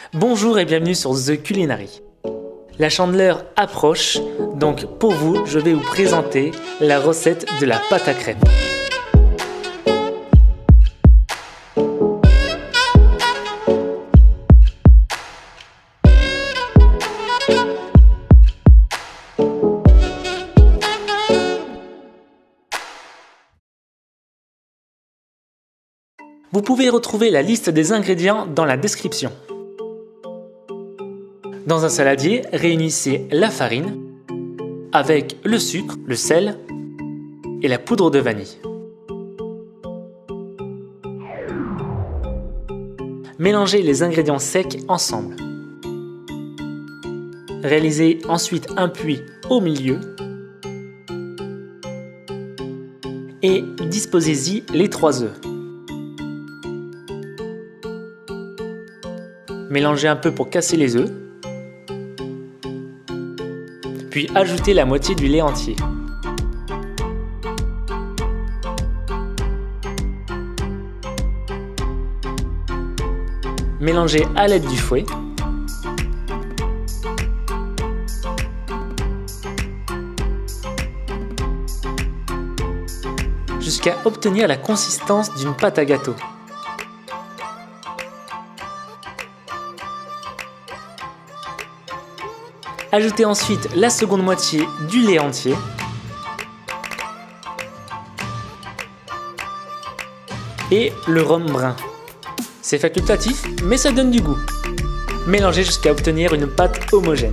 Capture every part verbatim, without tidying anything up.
Bonjour et bienvenue sur The Culinary. La Chandeleur approche, donc pour vous, je vais vous présenter la recette de la pâte à crêpes. Vous pouvez retrouver la liste des ingrédients dans la description. Dans un saladier, réunissez la farine avec le sucre, le sel et la poudre de vanille. Mélangez les ingrédients secs ensemble. Réalisez ensuite un puits au milieu et disposez-y les trois œufs. Mélangez un peu pour casser les œufs. Puis ajoutez la moitié du lait entier. Mélangez à l'aide du fouet. Jusqu'à obtenir la consistance d'une pâte à gâteau. Ajoutez ensuite la seconde moitié du lait entier. Et le rhum brun. C'est facultatif, mais ça donne du goût. Mélangez jusqu'à obtenir une pâte homogène.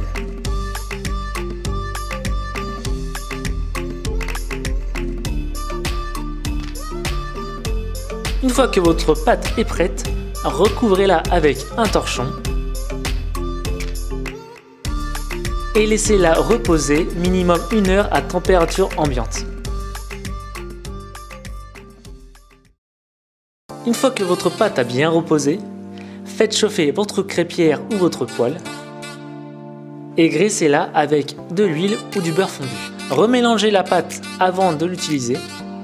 Une fois que votre pâte est prête, recouvrez-la avec un torchon. Et laissez-la reposer minimum une heure à température ambiante. Une fois que votre pâte a bien reposé, faites chauffer votre crêpière ou votre poêle et graissez-la avec de l'huile ou du beurre fondu. Remélangez la pâte avant de l'utiliser.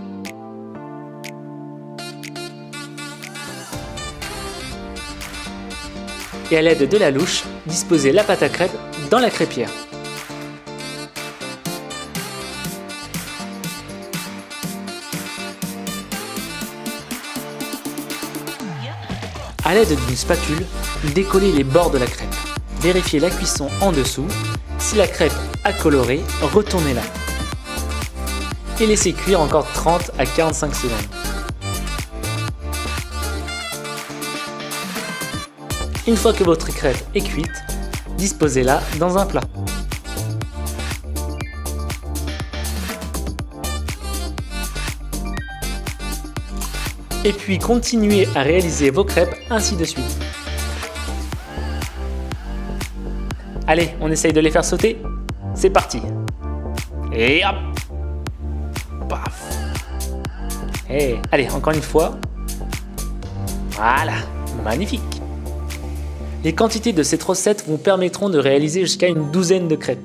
Et à l'aide de la louche, disposez la pâte à crêpes dans la crêpière. À l'aide d'une spatule, décollez les bords de la crêpe. Vérifiez la cuisson en dessous. Si la crêpe a coloré, retournez-la. Et laissez cuire encore trente à quarante-cinq secondes. Une fois que votre crêpe est cuite, disposez-la dans un plat. Et puis continuez à réaliser vos crêpes ainsi de suite. Allez, on essaye de les faire sauter. C'est parti. Et hop. Paf. Et allez, encore une fois. Voilà, magnifique. Les quantités de cette recette vous permettront de réaliser jusqu'à une douzaine de crêpes.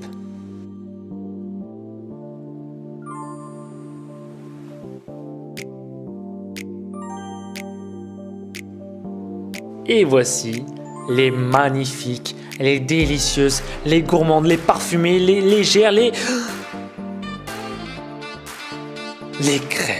Et voici les magnifiques, les délicieuses, les gourmandes, les parfumées, les légères, les... les crêpes.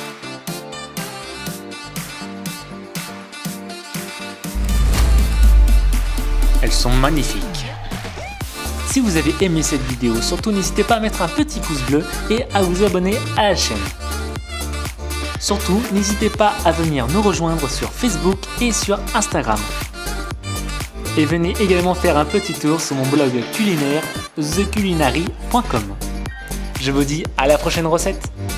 Elles sont magnifiques. Si vous avez aimé cette vidéo, surtout n'hésitez pas à mettre un petit pouce bleu et à vous abonner à la chaîne. Surtout, n'hésitez pas à venir nous rejoindre sur Facebook et sur Instagram. Et venez également faire un petit tour sur mon blog culinaire the culinary point com. Je vous dis à la prochaine recette.